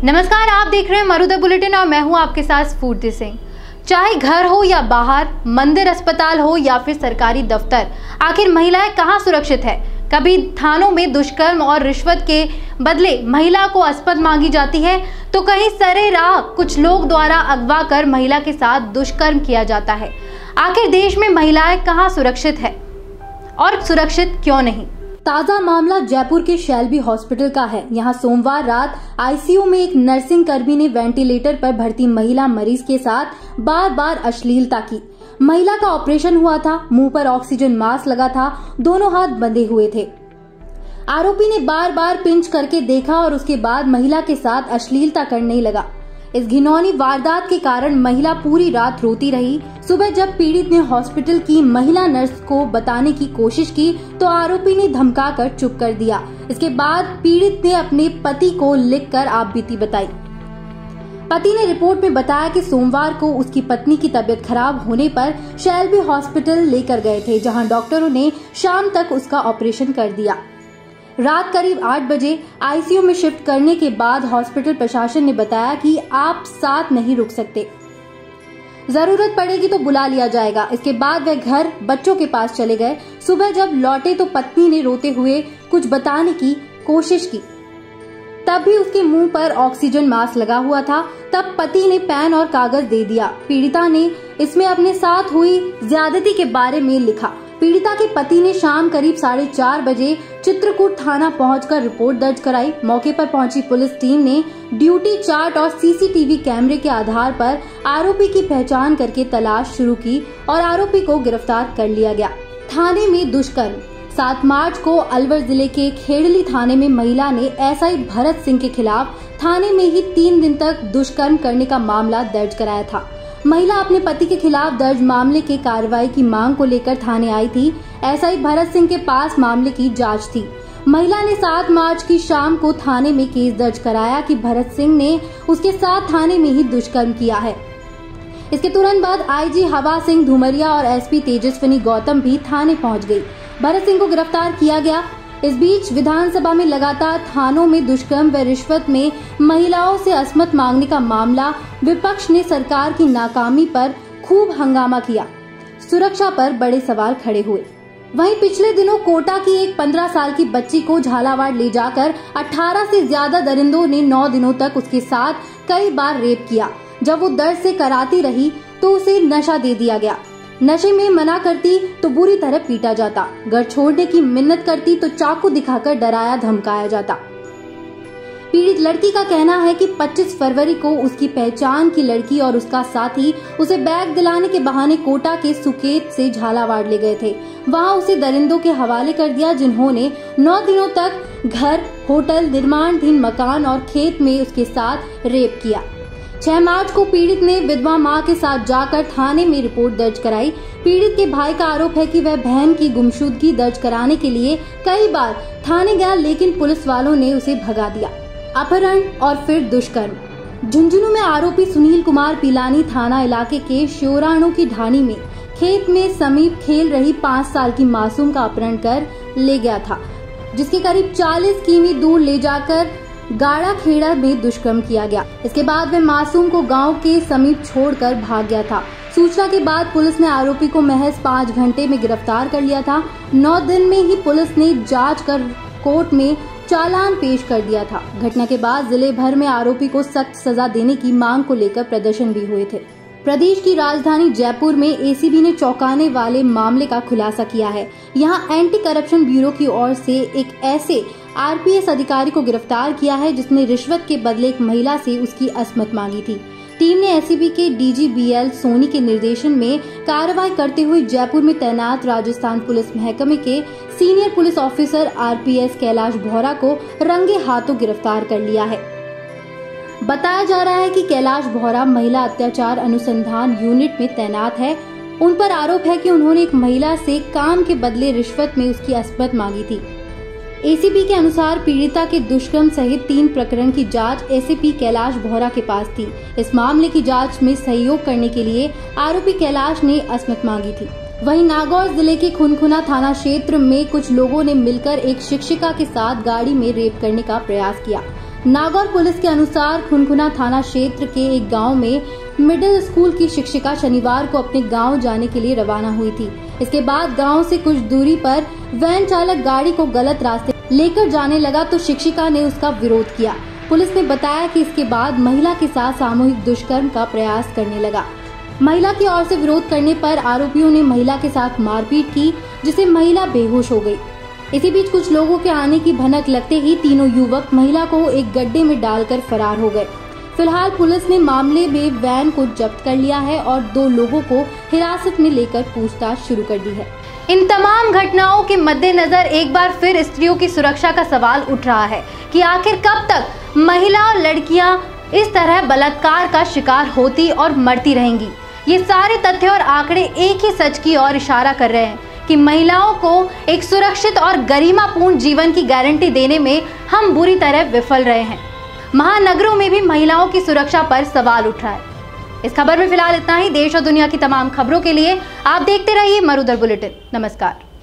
नमस्कार, आप देख रहे हैं मरुदा बुलेटिन और मैं हूं आपके साथ स्फूर्ति सिंह। चाहे घर हो या बाहर, मंदिर, अस्पताल हो या फिर सरकारी दफ्तर, आखिर महिलाएं कहां सुरक्षित है। कभी थानों में दुष्कर्म और रिश्वत के बदले महिला को अस्पत मांगी जाती है, तो कहीं सरेराह कुछ लोग द्वारा अगवा कर महिला के साथ दुष्कर्म किया जाता है। आखिर देश में महिलाएं कहां सुरक्षित है और सुरक्षित क्यों नहीं। ताजा मामला जयपुर के शैलबी हॉस्पिटल का है। यहां सोमवार रात आईसीयू में एक नर्सिंग कर्मी ने वेंटिलेटर पर भर्ती महिला मरीज के साथ बार बार अश्लीलता की। महिला का ऑपरेशन हुआ था, मुंह पर ऑक्सीजन मास्क लगा था, दोनों हाथ बंधे हुए थे। आरोपी ने बार बार पिंच करके देखा और उसके बाद महिला के साथ अश्लीलता करने लगा। इस घिनौनी वारदात के कारण महिला पूरी रात रोती रही। सुबह जब पीड़ित ने हॉस्पिटल की महिला नर्स को बताने की कोशिश की तो आरोपी ने धमकाकर चुप कर दिया। इसके बाद पीड़ित ने अपने पति को लिखकर आपबीती बताई। पति ने रिपोर्ट में बताया कि सोमवार को उसकी पत्नी की तबीयत खराब होने पर शैलबी हॉस्पिटल लेकर गए थे, जहां डॉक्टरों ने शाम तक उसका ऑपरेशन कर दिया। रात करीब 8 बजे आईसीयू में शिफ्ट करने के बाद हॉस्पिटल प्रशासन ने बताया कि आप साथ नहीं रुक सकते, जरूरत पड़ेगी तो बुला लिया जाएगा। इसके बाद वे घर बच्चों के पास चले गए। सुबह जब लौटे तो पत्नी ने रोते हुए कुछ बताने की कोशिश की, तब भी उसके मुंह पर ऑक्सीजन मास्क लगा हुआ था। तब पति ने पेन और कागज दे दिया। पीड़िता ने इसमें अपने साथ हुई ज्यादती के बारे में लिखा। पीड़िता के पति ने शाम करीब 4:30 बजे चित्रकूट थाना पहुंचकर रिपोर्ट दर्ज कराई। मौके पर पहुंची पुलिस टीम ने ड्यूटी चार्ट और सीसीटीवी कैमरे के आधार पर आरोपी की पहचान करके तलाश शुरू की और आरोपी को गिरफ्तार कर लिया गया। थाने में दुष्कर्म। 7 मार्च को अलवर जिले के खेड़ली थाने में महिला ने एसआई भरत सिंह के खिलाफ थाने में ही 3 दिन तक दुष्कर्म करने का मामला दर्ज कराया था। महिला अपने पति के खिलाफ दर्ज मामले के कार्रवाई की मांग को लेकर थाने आई थी। एसआई भरत सिंह के पास मामले की जांच थी। महिला ने 7 मार्च की शाम को थाने में केस दर्ज कराया कि भरत सिंह ने उसके साथ थाने में ही दुष्कर्म किया है। इसके तुरंत बाद आईजी हवा सिंह धुमरिया और एसपी तेजस्विनी गौतम भी थाने पहुंच गई। भरत सिंह को गिरफ्तार किया गया। इस बीच विधानसभा में लगातार थानों में दुष्कर्म व रिश्वत में महिलाओं से अस्मत मांगने का मामला, विपक्ष ने सरकार की नाकामी पर खूब हंगामा किया। सुरक्षा पर बड़े सवाल खड़े हुए। वहीं पिछले दिनों कोटा की एक 15 साल की बच्ची को झालावाड़ ले जाकर 18 से ज्यादा दरिंदों ने 9 दिनों तक उसके साथ कई बार रेप किया। जब वो दर्द से कराती रही तो उसे नशा दे दिया गया। नशे में मना करती तो बुरी तरह पीटा जाता। घर छोड़ने की मिन्नत करती तो चाकू दिखाकर डराया धमकाया जाता। पीड़ित लड़की का कहना है कि 25 फरवरी को उसकी पहचान की लड़की और उसका साथी उसे बैग दिलाने के बहाने कोटा के सुकेत से झालावाड़ ले गए थे। वहां उसे दरिंदों के हवाले कर दिया, जिन्होंने 9 दिनों तक घर, होटल, निर्माणाधीन मकान और खेत में उसके साथ रेप किया। 6 मार्च को पीड़ित ने विधवा मां के साथ जाकर थाने में रिपोर्ट दर्ज कराई। पीड़ित के भाई का आरोप है कि वह बहन की गुमशुदगी दर्ज कराने के लिए कई बार थाने गया, लेकिन पुलिस वालों ने उसे भगा दिया। अपहरण और फिर दुष्कर्म। झुंझुनू में आरोपी सुनील कुमार पिलानी थाना इलाके के श्योराणु की ढाणी में खेत में समीप खेल रही 5 साल की मासूम का अपहरण कर ले गया था, जिसके करीब 40 किमी दूर ले जाकर गाड़ा खेड़ा में दुष्कर्म किया गया। इसके बाद वह मासूम को गांव के समीप छोड़कर भाग गया था। सूचना के बाद पुलिस ने आरोपी को महज 5 घंटे में गिरफ्तार कर लिया था। 9 दिन में ही पुलिस ने जांच कर कोर्ट में चालान पेश कर दिया था। घटना के बाद जिले भर में आरोपी को सख्त सजा देने की मांग को लेकर प्रदर्शन भी हुए थे। प्रदेश की राजधानी जयपुर में एसीबी ने चौंकाने वाले मामले का खुलासा किया है। यहां एंटी करप्शन ब्यूरो की ओर से एक ऐसे आरपीएस अधिकारी को गिरफ्तार किया है जिसने रिश्वत के बदले एक महिला से उसकी अस्मत मांगी थी। टीम ने एसीबी के डीजी बीएल सोनी के निर्देशन में कार्रवाई करते हुए जयपुर में तैनात राजस्थान पुलिस महकमे के senior police officer RPS Kailash Bhora को रंगे हाथों गिरफ्तार कर लिया है। बताया जा रहा है कि कैलाश भोरा महिला अत्याचार अनुसंधान यूनिट में तैनात है। उन पर आरोप है कि उन्होंने एक महिला से काम के बदले रिश्वत में उसकी अस्मत मांगी थी। एसीबी के अनुसार पीड़िता के दुष्कर्म सहित 3 प्रकरण की जांच एसीपी कैलाश भोरा के पास थी। इस मामले की जांच में सहयोग करने के लिए आरोपी कैलाश ने अस्मत मांगी थी। वहीं नागौर जिले के खुनखुना थाना क्षेत्र में कुछ लोगों ने मिलकर एक शिक्षिका के साथ गाड़ी में रेप करने का प्रयास किया। नागौर पुलिस के अनुसार खुनखुना थाना क्षेत्र के एक गांव में मिडिल स्कूल की शिक्षिका शनिवार को अपने गांव जाने के लिए रवाना हुई थी। इसके बाद गांव से कुछ दूरी पर वैन चालक गाड़ी को गलत रास्ते लेकर जाने लगा तो शिक्षिका ने उसका विरोध किया। पुलिस ने बताया कि इसके बाद महिला के साथ सामूहिक दुष्कर्म का प्रयास करने लगा। महिला की ओर से विरोध करने पर आरोपियों ने महिला के साथ मारपीट की, जिससे महिला बेहोश हो गई। इसी बीच कुछ लोगों के आने की भनक लगते ही तीनों युवक महिला को एक गड्ढे में डालकर फरार हो गए। फिलहाल पुलिस ने मामले में वैन को जब्त कर लिया है और 2 लोगों को हिरासत में लेकर पूछताछ शुरू कर दी है। इन तमाम घटनाओं के मद्देनजर एक बार फिर स्त्रियों की सुरक्षा का सवाल उठ रहा है कि आखिर कब तक महिला और लड़कियां इस तरह बलात्कार का शिकार होती और मरती रहेंगी। ये सारे तथ्य और आंकड़े एक ही सच की ओर इशारा कर रहे हैं कि महिलाओं को एक सुरक्षित और गरिमापूर्ण जीवन की गारंटी देने में हम बुरी तरह विफल रहे हैं। महानगरों में भी महिलाओं की सुरक्षा पर सवाल उठ रहा है। इस खबर में फिलहाल इतना ही। देश और दुनिया की तमाम खबरों के लिए आप देखते रहिए मरुधर बुलेटिन। नमस्कार।